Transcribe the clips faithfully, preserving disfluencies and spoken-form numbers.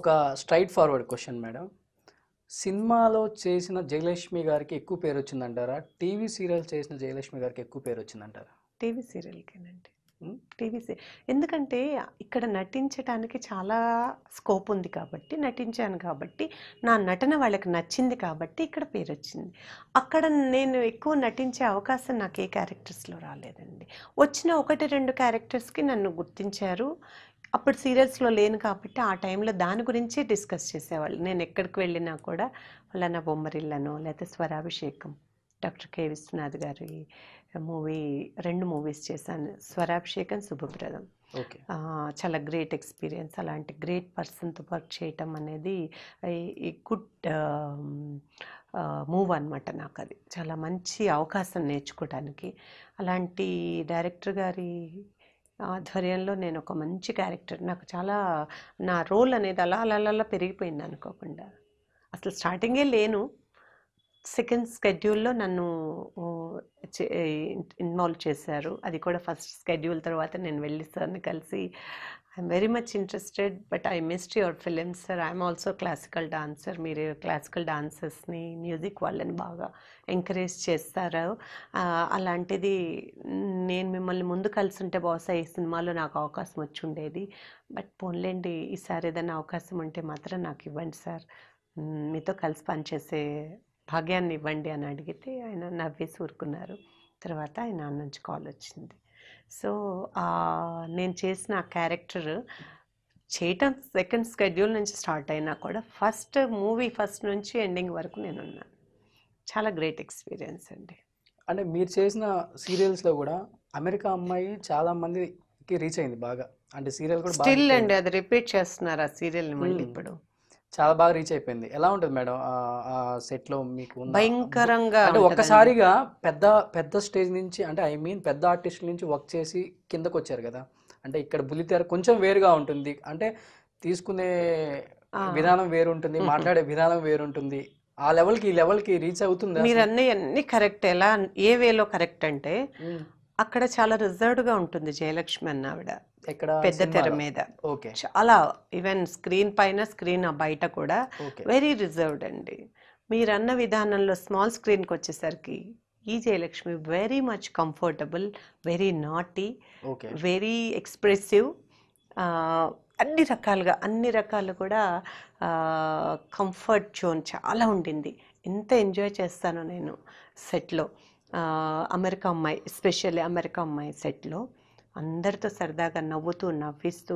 ఒక straight forward question madam. సినిమాలో చేసిన జయలక్ష్మి గారికి ఎక్కువ పేరు వచ్చిందంటారా, టీవీ సీరియల్ చేసిన జయలక్ష్మి గారికి ఎక్కువ పేరు వచ్చిందంటారా? టీవీ సీరియల్కేనండి. టీవీ సీ ఎందుకంటే ఇక్కడ నటించడానికి చాలా స్కోప్ ఉంది కాబట్టి నటించాను, కాబట్టి నా నటన వాళ్ళకి నచ్చింది కాబట్టి ఇక్కడ పేరు వచ్చింది. అక్కడ నేను ఎక్కువ నటించే అవకాశం నాకు ఏ క్యారెక్టర్స్లో రాలేదండి. వచ్చిన ఒకటి రెండు క్యారెక్టర్స్కి నన్ను గుర్తించారు. అప్పుడు సీరియల్స్లో లేను కాబట్టి ఆ టైంలో దాని గురించే డిస్కస్ చేసేవాళ్ళు. నేను ఎక్కడికి వెళ్ళినా కూడా ఫలానా బొమ్మరిల్లను లేకపోతే స్వరాభిషేకం, డాక్టర్ కె విశ్వనాథ్ గారి మూవీ, రెండు మూవీస్ చేశాను, స్వరాభిషేకం, శుభప్రదం. చాలా గ్రేట్ ఎక్స్పీరియన్స్. అలాంటి గ్రేట్ పర్సన్తో వర్క్ చేయటం అనేది ఈ గుడ్ మూవ్ అనమాట. నాకు అది చాలా మంచి అవకాశం నేర్చుకోవడానికి. అలాంటి డైరెక్టర్ గారి ఆధ్వర్యంలో నేను ఒక మంచి క్యారెక్టర్, నాకు చాలా నా రోల్ అనేది అలా అలా అలా పెరిగిపోయింది అనుకోకుండా. అసలు స్టార్టింగే లేను, సెకండ్ స్కెడ్యూల్లో నన్ను ఇన్వాల్వ్ చేశారు. అది కూడా ఫస్ట్ స్కెడ్యూల్ తర్వాత నేను వెళ్ళి సార్ని కలిసి I'm very much interested but I missed your films sir, I'm also classical dancer, మీరు క్లాసికల్ డాన్సర్స్ని మ్యూజిక్ వాళ్ళని బాగా ఎంకరేజ్ చేస్తారు, అలాంటిది నేను మిమ్మల్ని ముందు కలిసి ఉంటే బహుశా ఈ సినిమాలో నాకు అవకాశం వచ్చి ఉండేది, బట్ పోన్లేండి ఈసారి ఏదైనా అవకాశం ఉంటే మాత్రం నాకు ఇవ్వండి సార్, మీతో కలిసి పనిచేసే భాగ్యాన్ని ఇవ్వండి అని అడిగితే ఆయన నవ్వేసి ఊరుకున్నారు. తర్వాత ఆయన నాన్న నుంచి కాల్ వచ్చింది. సో నేను చేసిన ఆ క్యారెక్టర్ చేయటం సెకండ్ స్కెడ్యూల్ నుంచి స్టార్ట్ అయినా కూడా ఫస్ట్ మూవీ ఫస్ట్ నుంచి ఎండింగ్ వరకు నేను ఉన్నాను. చాలా గ్రేట్ ఎక్స్పీరియన్స్ అండి. అంటే మీరు చేసిన సీరియల్స్లో కూడా అమెరికా అమ్మాయి చాలా మందికి రీచ్ అయింది బాగా, అంటే సీరియల్ కూడా స్టిల్ అండి అది రిపీట్ చేస్తున్నారు ఆ సీరియల్ని మళ్ళీ ఇప్పుడు, చాలా బాగా రీచ్ అయిపోయింది. ఎలా ఉంటుంది మేడం ఆ సెట్ లో మీకు? భయంకరంగా అంటే ఒక్కసారిగా పెద్ద పెద్ద స్టేజ్ నుంచి, అంటే ఐ మీన్ పెద్ద ఆర్టిస్ట్ నుంచి వర్క్ చేసి కిందకు వచ్చారు కదా, అంటే ఇక్కడ బుల్లితెర కొంచెం వేరుగా ఉంటుంది, అంటే తీసుకునే విధానం వేరుంటుంది, మాట్లాడే విధానం వేరుంటుంది, ఆ లెవెల్కి ఈ లెవెల్కి రీచ్ అవుతుంది. మీరు అన్నీ అన్ని కరెక్ట్. ఎలా ఏ వేలో కరెక్ట్ అంటే అక్కడ చాలా రిజర్వ్డ్గా ఉంటుంది జయలక్ష్మి అన్న ఆవిడ పెద్ద తెర మీద, చాలా ఈవెన్ స్క్రీన్ పైన స్క్రీన్ బయట కూడా వెరీ రిజర్వ్డ్ అండి. మీరన్న విధానంలో స్మాల్ స్క్రీన్కి వచ్చేసరికి ఈ Jayalakshmi very much comfortable, very naughty, very expressive, అన్ని రకాలుగా అన్ని రకాలు కూడా కంఫర్ట్ జోన్ చాలా ఉండింది. ఎంత ఎంజాయ్ చేస్తానో నేను సెట్లో. అమెరికా అమ్మాయి, ఎస్పెషల్లీ అమెరికా అమ్మాయి సెట్లో అందరితో సరదాగా నవ్వుతూ నవ్విస్తూ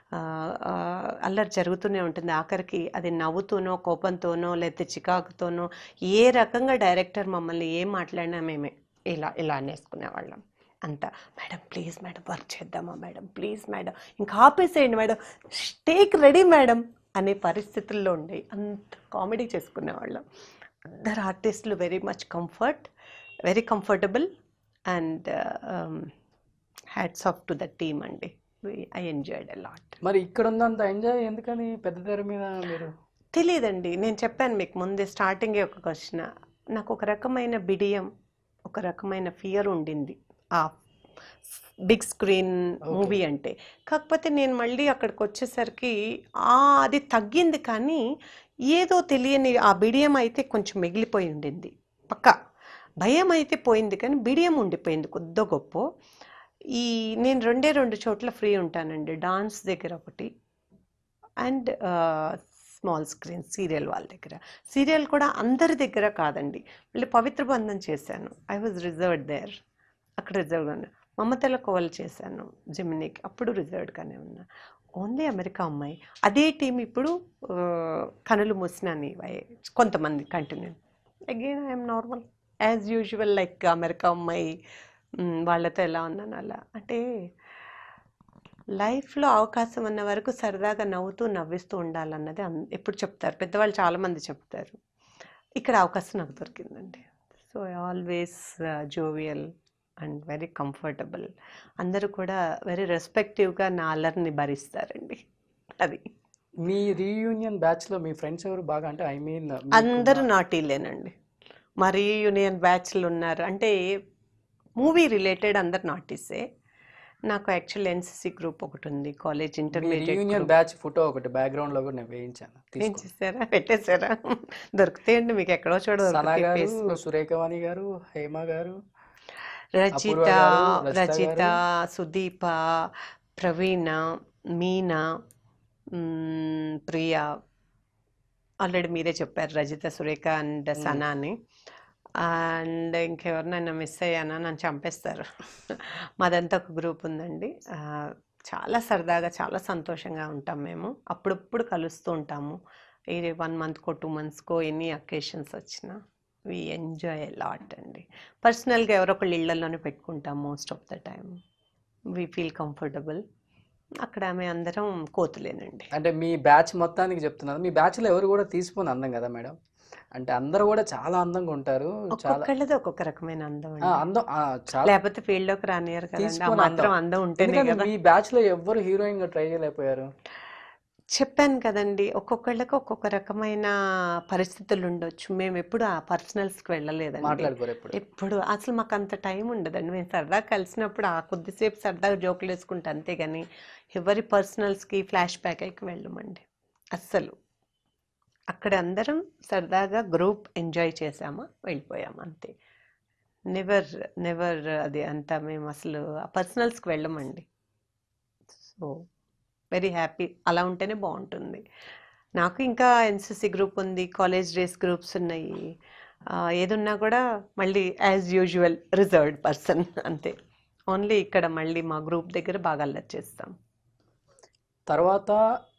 అల్లరి జరుగుతూనే ఉంటుంది. ఆఖరికి అది నవ్వుతూనో కోపంతోనో లేకపోతే చికాకుతోనో ఏ రకంగా డైరెక్టర్ మమ్మల్ని ఏం మాట్లాడినా మేమే ఇలా ఇలా అనేసుకునేవాళ్ళం అంతా. మేడం ప్లీజ్ మేడం వర్క్ చేద్దామా మేడం, ప్లీజ్ మేడం ఇంకా ఆపేసేయండి మేడం, టేక్ రెడీ మేడం అనే పరిస్థితుల్లో ఉండే అంత కామెడీ చేసుకునేవాళ్ళం. అందరు ఆర్టిస్టులు very much comfort, very comfortable and hats off to the team అండి. I enjoyed a lot. మరి ఇక్కడ ఉన్నంత ఎంజాయ్ ఎందుకని పెద్ద తెర మీద మీరు? తెలియదండి, నేను చెప్పాను మీకు ముందే స్టార్టింగే ఒక క్వశ్చన్, నాకు ఒక రకమైన బిడియం, ఒక రకమైన ఫియర్ ఉండింది ఆ బిగ్ స్క్రీన్ మూవీ అంటే. కాకపోతే నేను మళ్ళీ అక్కడికి వచ్చేసరికి అది తగ్గింది, కానీ ఏదో తెలియని ఆ బిడియం అయితే కొంచెం మిగిలిపోయి ఉండింది. పక్కా భయం అయితే పోయింది కానీ బిడియం ఉండిపోయింది కొద్దో గొప్ప. ఈ నేను రెండే రెండు చోట్ల ఫ్రీ ఉంటానండి, డాన్స్ దగ్గర ఒకటి అండ్ స్మాల్ స్క్రీన్ సీరియల్ వాళ్ళ దగ్గర. సీరియల్ కూడా అందరి దగ్గర కాదండి, మళ్ళీ పవిత్ర బంధం చేశాను, ఐ వాజ్ రిజర్వ్డ్ దేర్, అక్కడ రిజర్వ్గా ఉన్నా. మమతల కోవలు చేశాను జెమినీకి, అప్పుడు రిజర్వ్డ్గానే ఉన్నా. ఓన్లీ అమెరికా అమ్మాయి అదే టీం ఇప్పుడు కనులు మూసినాని కొంతమంది continue. Again I'm normal as usual, like America అమ్మాయి వాళ్ళతో ఎలా ఉన్నాను అలా. అంటే లైఫ్లో అవకాశం ఉన్న వరకు సరదాగా నవ్వుతూ నవ్విస్తూ ఉండాలన్నది ఎప్పుడు చెప్తారు పెద్దవాళ్ళు, చాలామంది చెప్తారు. ఇక్కడ అవకాశం నాకు దొరికిందండి. So always jovial and very comfortable. అందరూ కూడా వెరీ రెస్పెక్టివ్గా నా అల్లరిని భరిస్తారండి. అది మీ రీయూనియన్ బ్యాచ్లో మీ ఫ్రెండ్స్ ఎవరు బాగా? అంటే ఐ మీన్ అందరూ నాటీలేనండి. మా రీయూనియన్ బ్యాచ్లు ఉన్నారు అంటే మూవీ రిలేటెడ్ అందరు నాటీసే, నాకు యాక్చువల్ ఎన్సిసి గ్రూప్ ఒకటి ఉంది, కాలేజ్ మీ intermediate reunion group. Batch photo ఒకటి బ్యాక్గ్రౌండ్ లో కూడా నేను వేయించాను, ఏం తీసుకోండి. చేశారా, పెట్టేశారా? దొరుకుతాయండి మీకు, ఎక్కడో చోట సనా దొరుకుతాయి. గారు, ఫేస్బుక్. సురేఖవాణి గారు, హేమ గారు, అపూర్వ రజిత, గారు, రజిత రజిత, గారు, సుదీప, ప్రవీణ, మీనా, మ్, ప్రియా, ఆల్రెడీ మీరే చెప్పారు రజిత, సురేఖ అండ్ మ్, సనా అని. అండ్ ఇంకెవరినైనా మిస్ అయ్యానా, నన్ను చంపేస్తారు. మాదంతా ఒక గ్రూప్ ఉందండి. ఆ, చాలా సరదాగా చాలా సంతోషంగా ఉంటాం మేము. అప్పుడప్పుడు కలుస్తూ ఉంటాము. ఇది వన్ మంత్కో టూ మంత్స్కో ఎన్ని అకేషన్స్ వచ్చినా వి ఎంజాయ్ లాట్ అండి. పర్సనల్గా ఎవరొకళ్ళు ఇళ్లలోనే పెట్టుకుంటాం most of the time. We feel comfortable. అక్కడ మేము అందరం కోతులేనండి. అంటే మీ బ్యాచ్ మొత్తానికి చెప్తున్నారు, మీ బ్యాచ్ లో ఎవరు కూడా తీసిపోని అందం కదా మేడం, అంటే అందరూ కూడా చాలా అందంగా ఉంటారు, చాలా ఒక్కొక్కళ్ళది ఒక్కొక్క రకమైన అందం ఆ, అండి. అందం ఆ, చాలా లేకపోతే ఫీల్డ్లోకి రానియరు కదండి. ఆ తీసిపోని మాత్రం అందం. అందం ఉంటేనే ఎందుకంటే కదా. మీ బ్యాచ్ లో ఎవ్వరు హీరోయిన్ గా ట్రై చేయలేకపోయారు. చెప్పాను కదండి, ఒక్కొక్కళ్ళకి ఒక్కొక్క రకమైన పరిస్థితులు ఉండొచ్చు. మేము ఎప్పుడు ఆ పర్సనల్స్కి వెళ్ళలేదండి. మాట్లాడుకోరు ఎప్పుడు. ఎప్పుడు అసలు మాకు అంత టైం ఉండదండి. మేము సరదా కలిసినప్పుడు ఆ కొద్దిసేపు సరదాగా జోకులు వేసుకుంటే అంతేగాని ఎవరి పర్సనల్స్కి ఫ్లాష్ బ్యాక్ అయ్యి వెళ్ళమండి అస్సలు. అక్కడ అందరం సరదాగా గ్రూప్ ఎంజాయ్ చేసామా, వెళ్ళిపోయాము అంతే. నెవర్ నెవర్ అది అంతా మేము అసలు ఆ పర్సనల్స్కి వెళ్ళమండి. సో వెరీ హ్యాపీ, అలా ఉంటేనే బాగుంటుంది. నాకు ఇంకా ఎన్సిసి గ్రూప్ ఉంది, కాలేజ్ డేస్ గ్రూప్స్ ఉన్నాయి. ఆ, ఏదున్నా కూడా మళ్ళీ యాజ్ యూజువల్ రిజర్వ్డ్ పర్సన్ అంతే. ఓన్లీ ఇక్కడ మళ్ళీ మా గ్రూప్ దగ్గర బాగా అల్లరి చేస్తాం. తర్వాత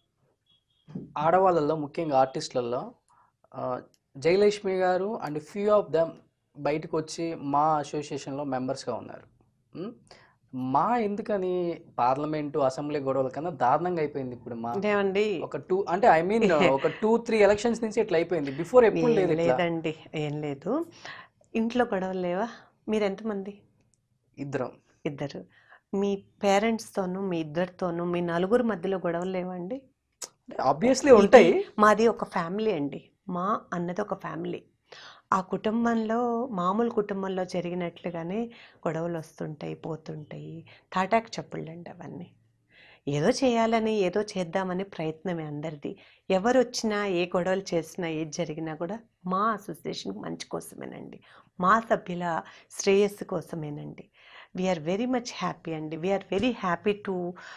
ఆడవాళ్ళల్లో ముఖ్యంగా ఆర్టిస్టులలో ఆ, జయలక్ష్మి గారు అండ్ ఫ్యూ ఆఫ్ దెమ్ బయటకు వచ్చి మా అసోసియేషన్లో మెంబర్స్గా ఉన్నారు. ఉమ్, మా ఎందుకని పార్లమెంటు అసెంబ్లీ గొడవల కన్నా దారుణంగా అయిపోయింది ఇప్పుడు మా. ఏమండి, ఒక టూ అంటే ఐ మీన్ ఒక టూ త్రీ ఎలక్షన్స్ నుంచి ఇట్లా అయిపోయింది, బిఫోర్ ఎప్పుడు ఏం లేదు ఇట్లా. లేదండి, ఏం లేదు. ఇంట్లో గొడవలు లేవా? మీరు ఎంతమంది? ఇద్దరం. ఇద్దరు. మీ పేరెంట్స్తోనూ మీ ఇద్దరితోనూ మీ నలుగురు మధ్యలో గొడవలు లేవండి? ఆబ్వియస్లీ ఇది ఉంటాయి. మాది ఒక ఫ్యామిలీ అండి. మా అన్నది ఒక ఫ్యామిలీ. ఆ కుటుంబంలో మామూలు కుటుంబంలో జరిగినట్లుగానే గొడవలు వస్తుంటాయి, పోతుంటాయి. తాటాకు చప్పుళ్ళండి అవన్నీ. ఏదో చేయాలని, ఏదో చేద్దామని ప్రయత్నమే అందరిది. ఎవరు వచ్చినా, ఏ గొడవలు చేసినా, ఏది జరిగినా కూడా మా అసోసియేషన్ మంచి కోసమేనండి, మా సభ్యుల శ్రేయస్సు కోసమేనండి. వీఆర్ వెరీ మచ్ హ్యాపీ అండి. We're very happy to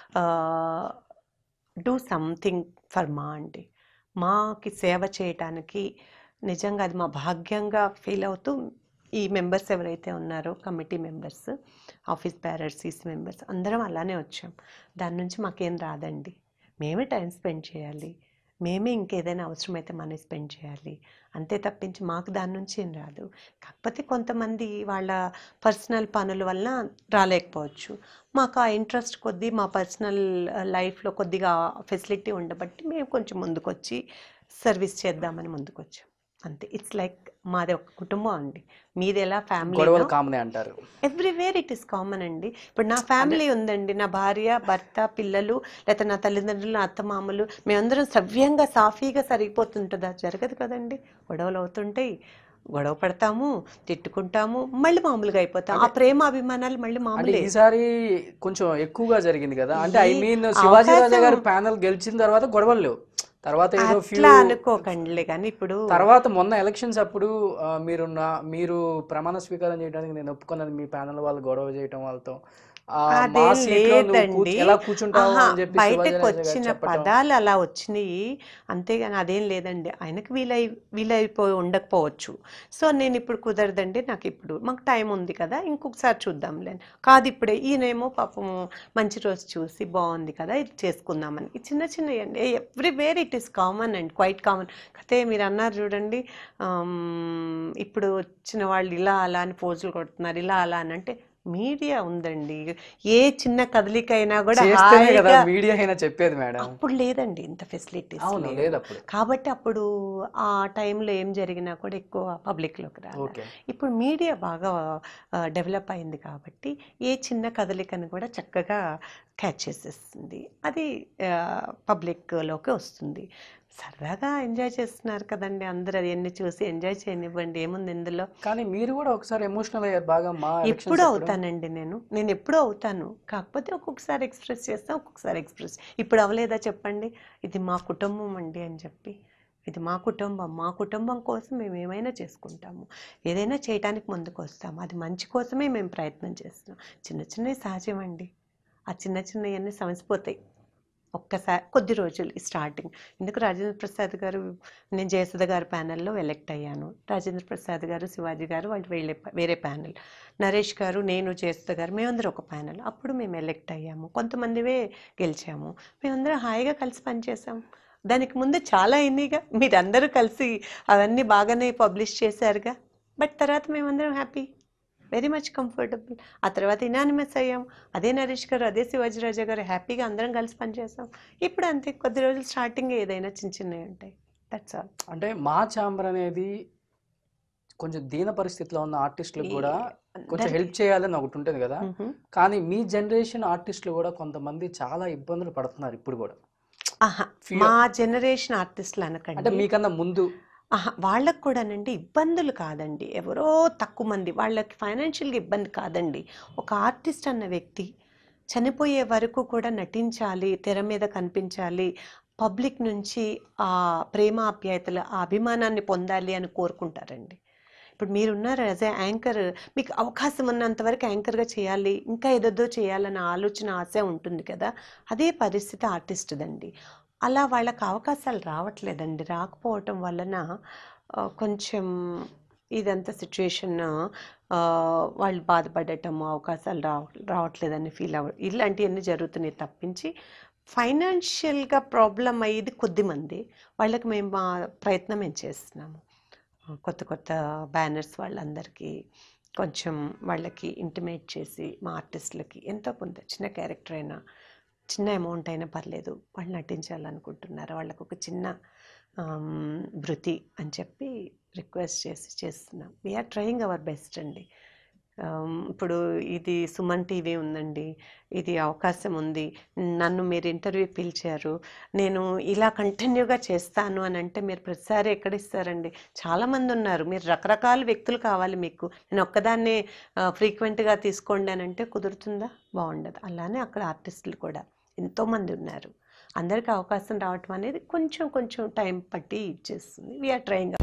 do something for మా అండి. మాకి సేవ చేయటానికి నిజంగా అది మా భాగ్యంగా ఫీల్ అవుతూ ఈ మెంబర్స్ ఎవరైతే ఉన్నారో committee members, office bearers, CC members అందరం అలానే వచ్చాం. దాని నుంచి మాకేం రాదండి. మేమే టైం స్పెండ్ చేయాలి, మేమే ఇంకేదైనా అవసరమైతే మనీ స్పెండ్ చేయాలి, అంతే తప్పించి మాకు దాని నుంచి ఏం రాదు. కాకపోతే కొంతమంది వాళ్ళ పర్సనల్ పనుల వల్ల రాలేకపోవచ్చు. మాకు ఆ ఇంట్రెస్ట్ కొద్దీ మా పర్సనల్ లైఫ్లో కొద్దిగా ఫెసిలిటీ ఉండబట్టి మేము కొంచెం ముందుకొచ్చి సర్వీస్ చేద్దామని ముందుకొచ్చాం అంతే. ఇట్స్ లైక్ మాది ఒక కుటుంబం అండి. మీది ఎలా ఫ్యామిలీ గొడవలు కామనే అంటారు. ఎవ్రీవేర్ ఇట్ ఈస్ కామన్ అండి. ఇప్పుడు నా ఫ్యామిలీ ఉందండి, నా భార్య, భర్త, పిల్లలు, లేకపోతే నా తల్లిదండ్రులు, నా అత్తమామలు, మేమందరం సవ్యంగా సాఫీగా సరిగిపోతుంటుందా? జరగదు కదండి. గొడవలు అవుతుంటాయి, గొడవ పడతాము, తిట్టుకుంటాము, మళ్ళీ మామూలుగా అయిపోతాం. ఆ ప్రేమ అభిమానాలు మళ్ళీ అంటే మామూలే. ఈసారి కొంచెం ఎక్కువగా జరిగింది కదా, అంటే ఐ ఈ మీన్ శివాజీ రాజా అవకాశం గారు ప్యానల్ గెలిచిన తర్వాత గొడవలు లేవు, తర్వాత ఏదో ఫ్యూ అట్లా అనుకోకండిలే. కానీ ఇప్పుడు తర్వాత మొన్న ఎలక్షన్స్ అప్పుడు ఆ, మీరు నా మీరు ప్రమాణ స్వీకారం చేయడానికి నేను ఒప్పుకున్నది మీ ప్యానల్ వాళ్ళు గొడవ చేయటం వాళ్ళతో, ఆ, మా అదేం సీట్లో నువ్వు కూర్చు లేదండి. ఎలా కూర్చుంటావు ఆహా, అని చెప్పి శివాజీ బయటకు రాజా గారు వచ్చిన చెప్పటం. పదాలు అలా వచ్చినాయి అంతేగాని అదేం లేదండి. ఆయనకు వీలై వీలైపోయి ఉండకపోవచ్చు. సో నేను ఇప్పుడు కుదరదండి, నాకు ఇప్పుడు మాకు టైం ఉంది కదా, ఇంకొకసారి చూద్దాంలే. కాదు ఇప్పుడే ఈయనేమో పాపం మంచి రోజు చూసి బాగుంది కదా ఇది చేసుకుందామని. ఈ చిన్న చిన్నవి అండి, everywhere it is common and quite common. అయితే మీరు అన్నారు చూడండి, ఆమ్, ఇప్పుడు వచ్చిన వాళ్ళు ఇలా అలా అని పోజులు కొడుతున్నారు, ఇలా అలా అని. అంటే మీడియా ఉందండి, ఏ చిన్న కదలికైనా కూడా చేస్తేనే కదా హాయిగా. మీడియా అయినా చెప్పేది మేడం. అప్పుడు లేదండి ఇంత ఫెసిలిటీస్ అవును, లేవు లేదు అప్పుడు. కాబట్టి అప్పుడు ఆ టైంలో ఏం జరిగినా కూడా ఎక్కువ పబ్లిక్లోకి రాదు. ఓకే. ఇప్పుడు మీడియా బాగా డెవలప్ అయింది కాబట్టి ఏ చిన్న కదలికను కూడా చక్కగా క్యాచ్ చేసేస్తుంది, అది పబ్లిక్లోకి వస్తుంది. సరదాగా ఎంజాయ్ చేస్తున్నారు కదండి అందరు, అవన్నీ చూసి ఎంజాయ్ చేయనివ్వండి, ఏముంది ఇందులో. కానీ మీరు కూడా ఒకసారి ఎమోషనల్ అయ్యారు బాగా మా ఎప్పుడూ అవుతానండి నేను నేను ఎప్పుడూ అవుతాను, కాకపోతే ఒక్కొక్కసారి ఎక్స్ప్రెస్ చేస్తాను, ఒక్కొక్కసారి ఎక్స్ప్రెస్. ఇప్పుడు అవ్వలేదా చెప్పండి? ఇది మా కుటుంబం అండి అని చెప్పి, ఇది మా కుటుంబం, మా కుటుంబం కోసం మేము ఏమైనా చేసుకుంటాము, ఏదైనా చేయటానికి ముందుకు వస్తాము, అది మంచి కోసమే మేము ప్రయత్నం చేస్తున్నాం. చిన్న చిన్నవి సహజం అండి, ఆ చిన్న చిన్నవన్నీ సమసిపోతాయి ఒక్కసారి కొద్ది రోజులు స్టార్టింగ్. ఎందుకు రాజేంద్ర ప్రసాద్ గారు, నేను జయసుధ గారి ప్యానెల్లో ఎలెక్ట్ అయ్యాను, రాజేంద్ర ప్రసాద్ గారు శివాజీ గారు వాళ్ళు వేరే వేరే ప్యానెల్, నరేష్ గారు నేను జయసుధ గారు మేమందరం ఒక ప్యానెల్. అప్పుడు మేము ఎలెక్ట్ అయ్యాము, కొంతమందివే గెలిచాము, మేమందరం హాయిగా కలిసి పనిచేసాము. దానికి ముందు చాలా అయినాయిగా, మీరందరూ కలిసి అవన్నీ బాగానే పబ్లిష్ చేశారుగా. బట్ తర్వాత మేమందరం హ్యాపీ, వెరీ మచ్ కంఫర్టబుల్. ఆ తర్వాత ఇనానిమస్ అయ్యాం, అదే నరేష్ గారు అదే శివాజీ రాజా గారు హ్యాపీగా అందరం కలిసి పనిచేసాం. ఇప్పుడు అంతే, కొద్ది రోజులు స్టార్టింగ్ ఏదైనా చిన్న చిన్నవి ఉంటాయి, దట్స్ ఆల్. అంటే మా ఛాంబర్ అనేది కొంచెం దీన పరిస్థితిలో ఉన్న ఆర్టిస్టులకు కూడా కొంచెం హెల్ప్ చేయాలని ఒకటి ఉంటుంది కదా, కానీ మీ జనరేషన్ ఆర్టిస్టులు కూడా కొంతమంది చాలా ఇబ్బందులు పడుతున్నారు ఇప్పుడు కూడా. మా జనరేషన్ ఆర్టిస్టులు అనకండి, అంటే మీకన్నా ముందు ఆహా వాళ్ళకు కూడానండి ఇబ్బందులు కాదండి, ఎవరో తక్కువ మంది వాళ్ళకి ఫైనాన్షియల్గా ఇబ్బంది కాదండి. ఒక ఆర్టిస్ట్ అన్న వ్యక్తి చనిపోయే వరకు కూడా నటించాలి, తెర మీద కనిపించాలి, పబ్లిక్ నుంచి ఆ ప్రేమ ఆప్యాయతలు ఆ అభిమానాన్ని పొందాలి అని కోరుకుంటారండి. ఇప్పుడు మీరున్నారు యాజ్ ఏ యాంకర్, మీకు అవకాశం ఉన్నంతవరకు యాంకర్గా చేయాలి, ఇంకా ఏదేదో చేయాలన్న ఆలోచన ఆశ ఉంటుంది కదా, అదే పరిస్థితి ఆర్టిస్ట్దండి. అలా వాళ్ళకి అవకాశాలు రావట్లేదండి, రాకపోవటం వలన కొంచెం ఇదంతా సిచ్యువేషన్ వాళ్ళు బాధపడటము, అవకాశాలు రావ రావట్లేదని ఫీల్ అవ్వ, ఇలాంటివన్నీ జరుగుతున్నాయి తప్పించి ఫైనాన్షియల్గా ప్రాబ్లం అయ్యేది కొద్దిమంది. వాళ్ళకి మేము మా ప్రయత్నం మేము చేస్తున్నాము, కొత్త కొత్త బ్యానర్స్ వాళ్ళందరికీ కొంచెం వాళ్ళకి ఇంటిమేట్ చేసి మా ఆర్టిస్టులకి ఎంతో కొంత చిన్న క్యారెక్టర్ అయినా చిన్న అమౌంట్ అయినా పర్లేదు వాళ్ళు నటించాలనుకుంటున్నారు, వాళ్ళకు ఒక చిన్న భృతి అని చెప్పి రిక్వెస్ట్ చేసి చేస్తున్నాం. వీఆర్ ట్రయింగ్ అవర్ బెస్ట్ అండి. ఇప్పుడు ఇది సుమన్ టీవీ ఉందండి, ఇది అవకాశం ఉంది, నన్ను మీరు ఇంటర్వ్యూ పిలిచారు, నేను ఇలా కంటిన్యూగా చేస్తాను అని అంటే మీరు ప్రతిసారి ఎక్కడ ఇస్తారండి? చాలామంది ఉన్నారు, మీరు రకరకాల వ్యక్తులు కావాలి మీకు, నేను ఒక్కదాన్నే ఫ్రీక్వెంట్గా తీసుకోండి అని అంటే కుదురుతుందా? బాగుండదు. అలానే అక్కడ ఆర్టిస్టులు కూడా ఎంతోమంది ఉన్నారు, అందరికీ అవకాశం రావటం అనేది కొంచెం కొంచెం టైం పట్టి ఇచ్చేస్తుంది. We're trying.